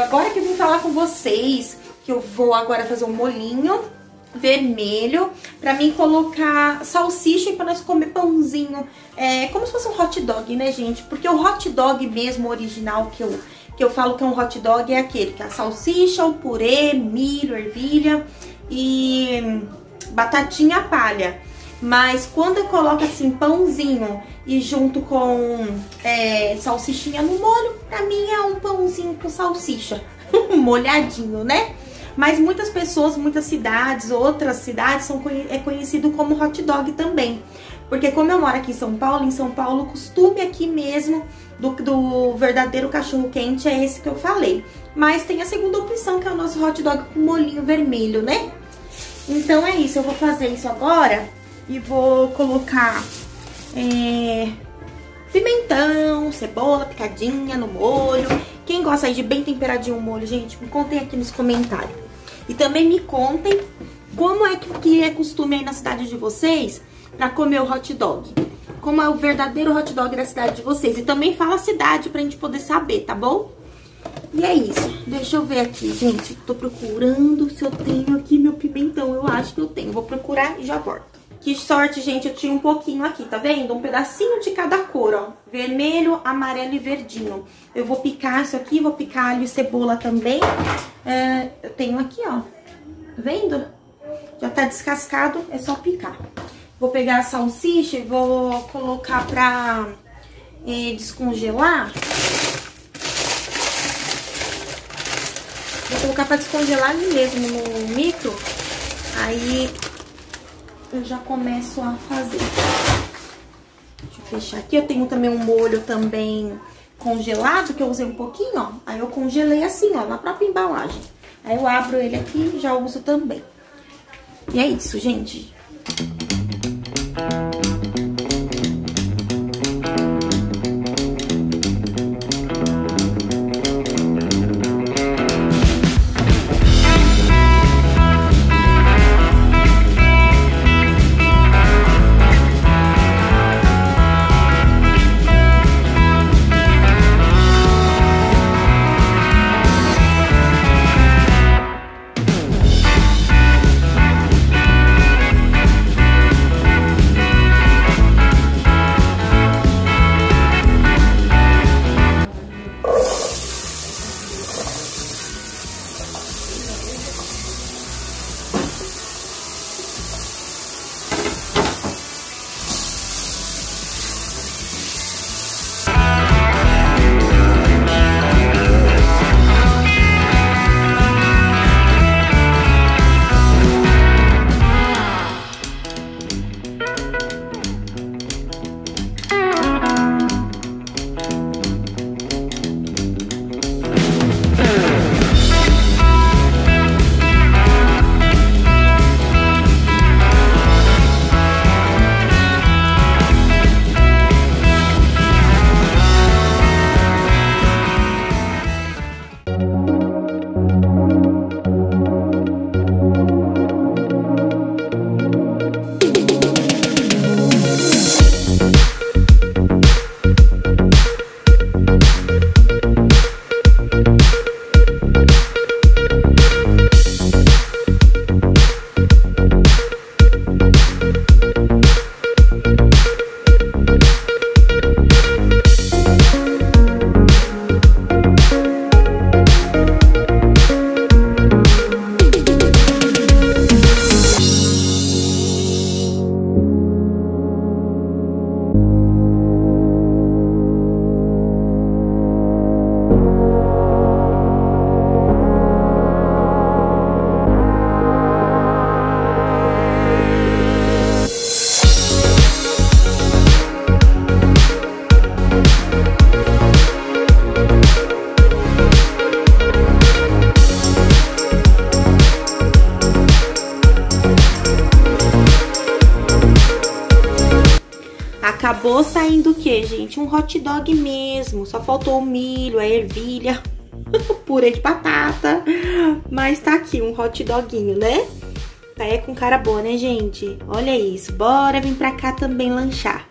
agora que eu vim falar com vocês, que eu vou agora fazer um molhinho vermelho pra mim colocar salsicha e pra nós comer pãozinho, como se fosse um hot dog, né, gente? Porque o hot dog mesmo, original, que eu falo que é um hot dog, é aquele que é a salsicha, o purê, milho, ervilha e batatinha palha. Mas quando eu coloco assim pãozinho e junto com salsichinha no molho, pra mim é um pãozinho com salsicha, molhadinho, né? Mas muitas pessoas, muitas cidades, outras cidades é conhecido como hot dog também. Porque como eu moro aqui em São Paulo, o costume aqui mesmo do verdadeiro cachorro quente é esse que eu falei. Mas tem a segunda opção, que é o nosso hot dog com molhinho vermelho, né? Então é isso, eu vou fazer isso agora e vou colocar pimentão, cebola picadinha no molho. Quem gosta aí de bem temperadinho o molho, gente, me contem aqui nos comentários. E também me contem como é que é costume aí na cidade de vocês pra comer o hot dog. Como é o verdadeiro hot dog da cidade de vocês. E também fala a cidade pra gente poder saber, tá bom? E é isso. Deixa eu ver aqui, gente. Tô procurando se eu tenho aqui meu pimentão. Eu acho que eu tenho. Vou procurar e já volto. Que sorte, gente. Eu tinha um pouquinho aqui, tá vendo? Um pedacinho de cada cor, ó. Vermelho, amarelo e verdinho. Eu vou picar isso aqui. Vou picar alho e cebola também. Eu tenho aqui, ó. Tá vendo? Já tá descascado. É só picar. Vou pegar a salsicha e vou colocar pra descongelar. Vou colocar pra descongelar ali mesmo no micro. Aí eu já começo a fazer. Deixa eu fechar aqui. Eu tenho também um molho também congelado, que eu usei um pouquinho, ó. Aí eu congelei assim, ó, na própria embalagem. Aí eu abro ele aqui e já uso também. E é isso, gente. Acabou saindo o que, gente? Um hot dog mesmo. Só faltou o milho, a ervilha, purê de batata. Mas tá aqui um hot doguinho, né? Tá com cara boa, né, gente? Olha isso. Bora vir pra cá também lanchar.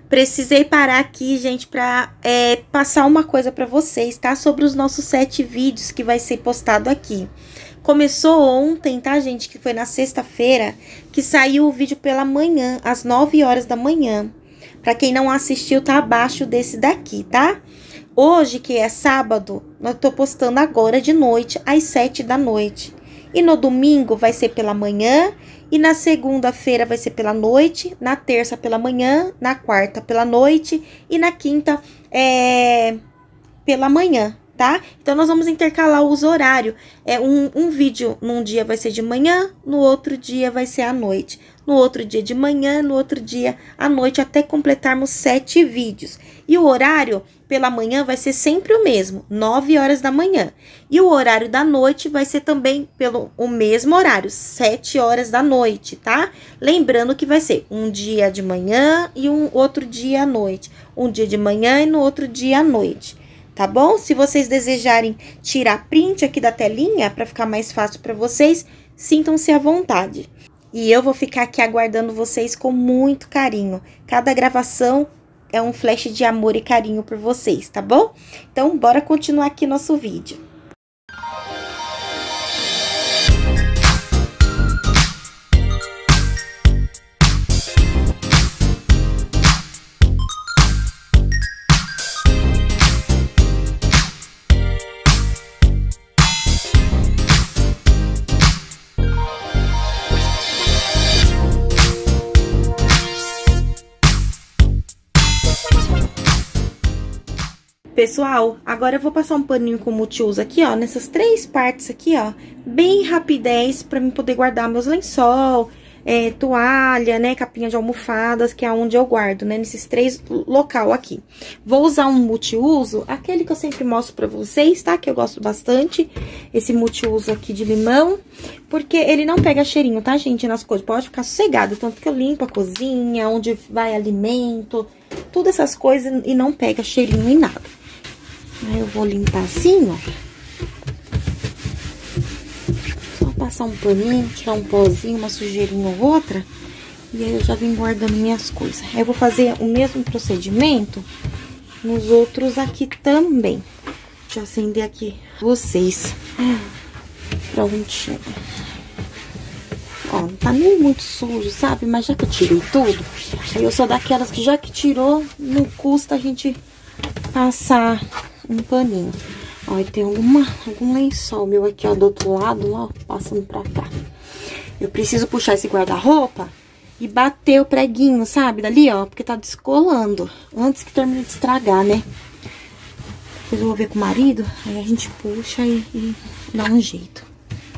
Precisei parar aqui, gente, pra passar uma coisa pra vocês, tá? Sobre os nossos 7 vídeos que vai ser postado aqui. Começou ontem, tá, gente? Que foi na sexta-feira, que saiu o vídeo pela manhã, às 9 horas da manhã. Pra quem não assistiu, tá abaixo desse daqui, tá? Hoje, que é sábado, eu tô postando agora de noite, às 7 da noite. E no domingo vai ser pela manhã, e na segunda-feira vai ser pela noite, na terça pela manhã, na quarta pela noite e na quinta pela manhã, tá? Então, nós vamos intercalar os horários. Um vídeo num dia vai ser de manhã, no outro dia vai ser à noite. No outro dia de manhã, no outro dia à noite, até completarmos 7 vídeos. E o horário pela manhã vai ser sempre o mesmo, 9 horas da manhã. E o horário da noite vai ser também o mesmo horário, 7 horas da noite, tá? Lembrando que vai ser um dia de manhã e um outro dia à noite. Um dia de manhã e no outro dia à noite, tá bom? Se vocês desejarem tirar print aqui da telinha, para ficar mais fácil para vocês, sintam-se à vontade. E eu vou ficar aqui aguardando vocês com muito carinho. Cada gravação é um flash de amor e carinho por vocês, tá bom? Então, bora continuar aqui nosso vídeo. Pessoal, agora eu vou passar um paninho com multiuso aqui, ó, nessas 3 partes aqui, ó, bem rapidez, pra mim poder guardar meus lençol, toalha, né, capinha de almofadas, que é onde eu guardo, né, nesses 3 local aqui. Vou usar um multiuso, aquele que eu sempre mostro pra vocês, tá, que eu gosto bastante, esse multiuso aqui de limão, porque ele não pega cheirinho, tá, gente, nas coisas, pode ficar sossegado, tanto que eu limpo a cozinha, onde vai alimento, tudo essas coisas e não pega cheirinho em nada. Aí eu vou limpar assim, ó. Só passar um paninho, tirar um pozinho, uma sujeirinha ou outra. E aí eu já venho guardando minhas coisas. Aí eu vou fazer o mesmo procedimento nos outros aqui também. Deixa eu acender aqui vocês. Prontinho. Ó, não tá nem muito sujo, sabe? Mas já que eu tirei tudo, aí eu sou daquelas que já que tirou, não custa a gente passar um paninho. Ó, e tem algum lençol meu aqui, ó, do outro lado, ó, passando pra cá. Eu preciso puxar esse guarda-roupa e bater o preguinho, sabe? Dali, ó, porque tá descolando. Antes que termine de estragar, né? Depois eu vou ver com o marido, aí a gente puxa e dá um jeito.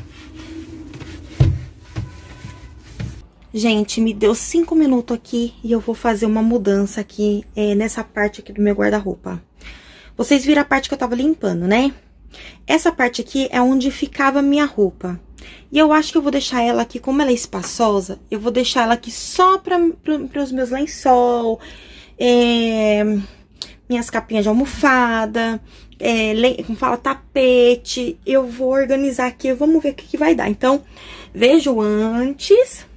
Gente, me deu 5 minutos aqui e eu vou fazer uma mudança aqui nessa parte aqui do meu guarda-roupa. Vocês viram a parte que eu tava limpando, né? Essa parte aqui é onde ficava a minha roupa. E eu acho que eu vou deixar ela aqui, como ela é espaçosa, eu vou deixar ela aqui só para os meus lençol, minhas capinhas de almofada, como fala, tapete. Eu vou organizar aqui, vamos ver o que vai dar. Então, vejo o antes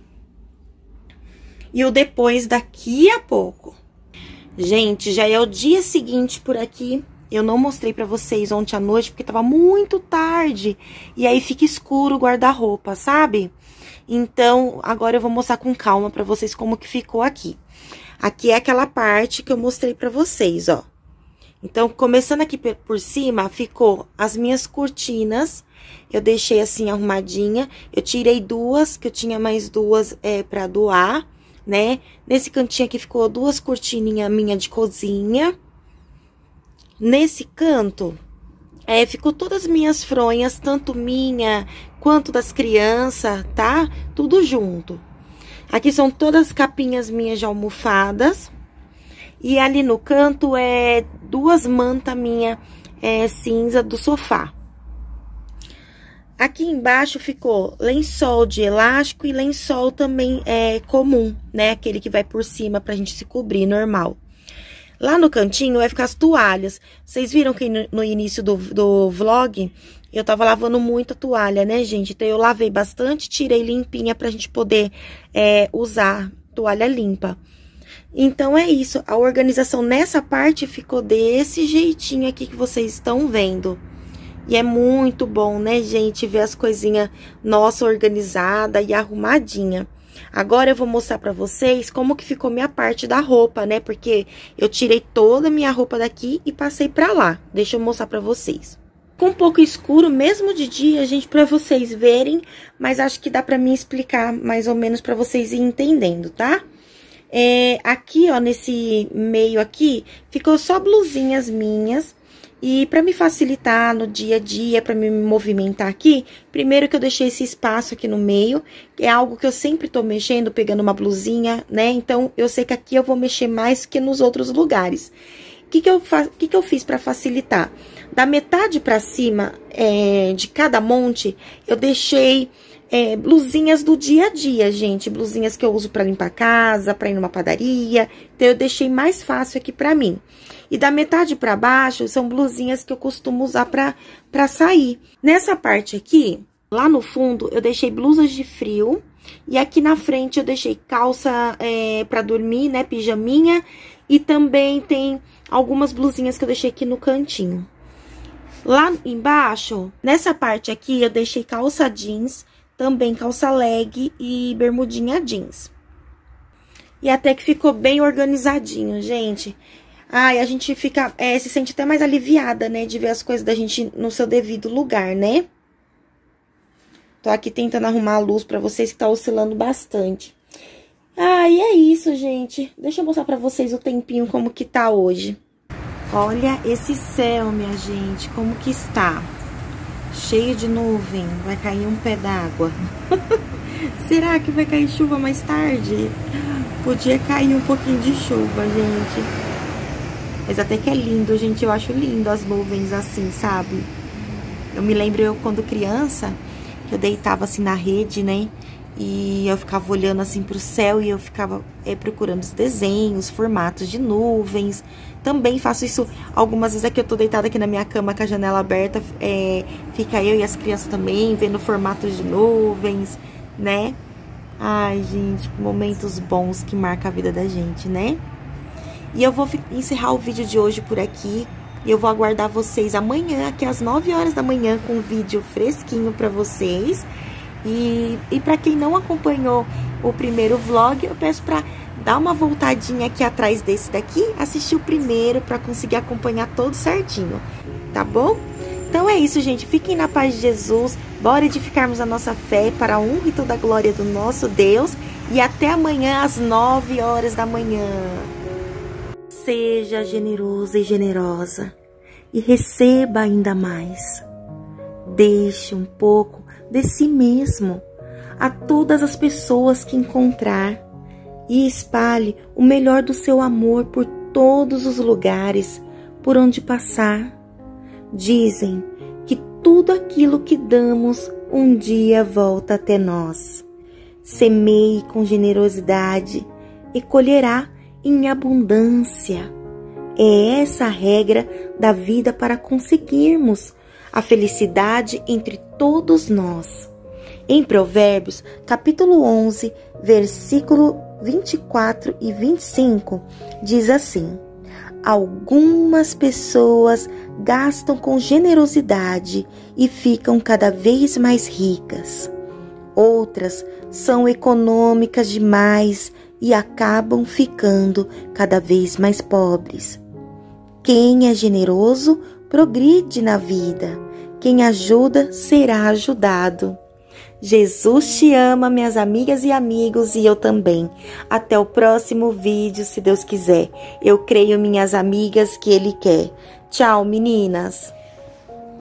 e o depois daqui a pouco. Gente, já é o dia seguinte por aqui. Eu não mostrei pra vocês ontem à noite, porque tava muito tarde. E aí fica escuro o guarda-roupa, sabe? Então, agora eu vou mostrar com calma pra vocês como que ficou aqui. Aqui é aquela parte que eu mostrei pra vocês, ó. Então, começando aqui por cima, ficou as minhas cortinas. Eu deixei assim arrumadinha. Eu tirei 2, que eu tinha mais 2 pra doar, né? Nesse cantinho aqui ficou 2 cortininhas minha de cozinha. Nesse canto, ficou todas as minhas fronhas, tanto minha quanto das crianças, tá? Tudo junto. Aqui são todas as capinhas minhas de almofadas. E ali no canto, 2 mantas minhas cinza do sofá. Aqui embaixo ficou lençol de elástico e lençol também comum, né? Aquele que vai por cima pra gente se cobrir, normal. Lá no cantinho vai ficar as toalhas. Vocês viram que no início do vlog, eu tava lavando muita toalha, né, gente? Então, eu lavei bastante, tirei limpinha pra gente poder usar toalha limpa. Então, é isso. A organização nessa parte ficou desse jeitinho aqui que vocês estão vendo. E é muito bom, né, gente, ver as coisinhas nossa organizada e arrumadinha. Agora eu vou mostrar pra vocês como que ficou minha parte da roupa, né? Porque eu tirei toda a minha roupa daqui e passei pra lá. Deixa eu mostrar pra vocês. Ficou um pouco escuro, mesmo de dia, gente, pra vocês verem. Mas acho que dá pra mim explicar mais ou menos pra vocês irem entendendo, tá? Aqui, ó, nesse meio aqui, ficou só blusinhas minhas. E pra me facilitar no dia a dia, pra me movimentar aqui, primeiro que eu deixei esse espaço aqui no meio, que é algo que eu sempre tô mexendo, pegando uma blusinha, né? Então, eu sei que aqui eu vou mexer mais que nos outros lugares. O que que eu fiz pra facilitar? Da metade pra cima, de cada monte, eu deixei blusinhas do dia a dia, gente. Blusinhas que eu uso pra limpar a casa, pra ir numa padaria. Então, eu deixei mais fácil aqui pra mim. E da metade pra baixo, são blusinhas que eu costumo usar pra sair. Nessa parte aqui, lá no fundo, eu deixei blusas de frio. E aqui na frente, eu deixei calça pra dormir, né, pijaminha. E também tem algumas blusinhas que eu deixei aqui no cantinho. Lá embaixo, nessa parte aqui, eu deixei calça jeans, também calça leg e bermudinha jeans. E até que ficou bem organizadinho, gente. Ai, a gente fica, se sente até mais aliviada, né, de ver as coisas da gente no seu devido lugar, né? Tô aqui tentando arrumar a luz pra vocês que tá oscilando bastante. E é isso, gente. Deixa eu mostrar pra vocês o tempinho como que tá hoje. Olha esse céu, minha gente, como que está. Cheio de nuvem, vai cair um pé d'água. Será que vai cair chuva mais tarde? Podia cair um pouquinho de chuva, gente. Mas até que é lindo, gente, eu acho lindo as nuvens assim, sabe? Eu me lembro eu quando criança, que eu deitava assim na rede, né? E eu ficava olhando assim pro céu e eu ficava procurando os desenhos, formatos de nuvens. Também faço isso algumas vezes aqui, eu tô deitada aqui na minha cama com a janela aberta, fica eu e as crianças também, vendo formatos de nuvens, né? Ai, gente, momentos bons que marcam a vida da gente, né? E eu vou encerrar o vídeo de hoje por aqui. E eu vou aguardar vocês amanhã, aqui às 9 horas da manhã, com um vídeo fresquinho pra vocês. E pra quem não acompanhou o primeiro vlog, eu peço pra dar uma voltadinha aqui atrás desse daqui, assistir o primeiro pra conseguir acompanhar todo certinho, tá bom? Então é isso, gente. Fiquem na paz de Jesus. Bora edificarmos a nossa fé para a honra e toda a glória do nosso Deus. E até amanhã às 9 horas da manhã. Seja generoso e generosa e receba ainda mais. Deixe um pouco de si mesmo a todas as pessoas que encontrar e espalhe o melhor do seu amor por todos os lugares por onde passar. Dizem que tudo aquilo que damos um dia volta até nós. Semeie com generosidade e colherá em abundância. É essa a regra da vida para conseguirmos a felicidade entre todos nós. Em Provérbios, capítulo 11, versículo 24 e 25, diz assim: algumas pessoas gastam com generosidade e ficam cada vez mais ricas. Outras são econômicas demais e acabam ficando cada vez mais pobres. Quem é generoso progride na vida. Quem ajuda será ajudado. Jesus te ama, minhas amigas e amigos, e eu também. Até o próximo vídeo, se Deus quiser. Eu creio, minhas amigas, que Ele quer. Tchau, meninas!